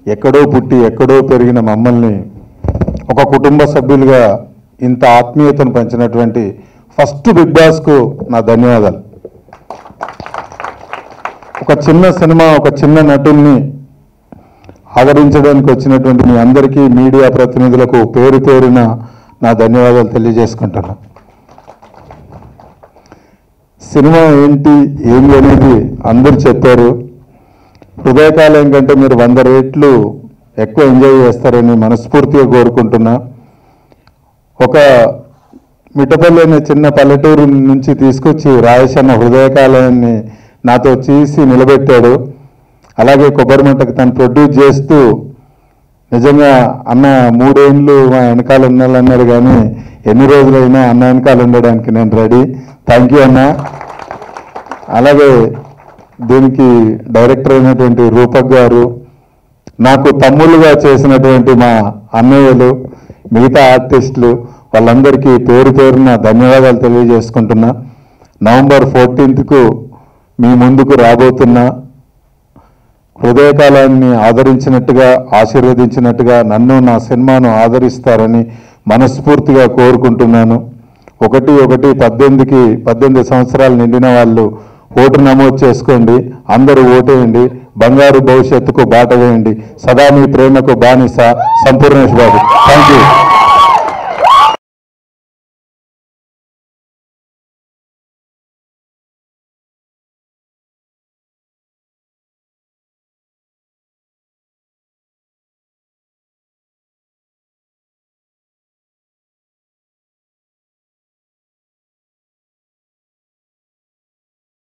ఎక్కడో పుట్టి ఎక్కడో పెరిగిన మమ్మల్ని ఒక కుటుంబ సభ్యులుగా ఇంత ఆత్మీయతను పంచినటువంటి ఫస్ట్ బిగ్ బాస్కు నా ధన్యవాదాలు. ఒక చిన్న సినిమా, ఒక చిన్న నటుల్ని ఆదరించడానికి వచ్చినటువంటి మీ అందరికీ, మీడియా ప్రతినిధులకు పేరు పేరున నా ధన్యవాదాలు తెలియజేసుకుంటున్నా. సినిమా ఏంటి ఏమి అనేది అందరూ చెప్పారు. హృదయకాలయం కంటే మీరు 100 రెట్లు ఎక్కువ ఎంజాయ్ చేస్తారని మనస్ఫూర్తిగా కోరుకుంటున్నా. ఒక మిఠపల్లి అనే చిన్న పల్లెటూరు నుంచి తీసుకొచ్చి రాయేష్ హృదయకాలయాన్ని నాతో చేసి నిలబెట్టాడు. అలాగే కొబ్బరిమంటకు తను ప్రొడ్యూస్ చేస్తూ నిజంగా అన్న 3 ఏళ్ళు మా వెనకాల ఉండాలన్నాడు, కానీ ఎన్ని రోజులైనా అన్న వెనకాల ఉండడానికి నేను రెడీ. థ్యాంక్ యూ అన్న. అలాగే దీనికి డైరెక్టర్ అయినటువంటి రూపక్ గారు, నాకు తమ్ముళ్ళుగా చేసినటువంటి మా అన్నయ్యలు, మిగతా ఆర్టిస్టులు, వాళ్ళందరికీ పేరు పేరున ధన్యవాదాలు తెలియజేసుకుంటున్నా. నవంబర్ 14కు మీ ముందుకు రాబోతున్నా. హృదయకాలాన్ని ఆదరించినట్టుగా, ఆశీర్వదించినట్టుగా నన్ను, నా సినిమాను ఆదరిస్తారని మనస్ఫూర్తిగా కోరుకుంటున్నాను. 1/1/18 సంవత్సరాలు నిండిన వాళ్ళు ఓటు నమోదు చేసుకోండి. అందరూ ఓటేయండి. బంగారు భవిష్యత్తుకు బాట వేయండి. సదా మీ ప్రేమకు బానిస సంపూర్ణేష్ బాబు. Thank you.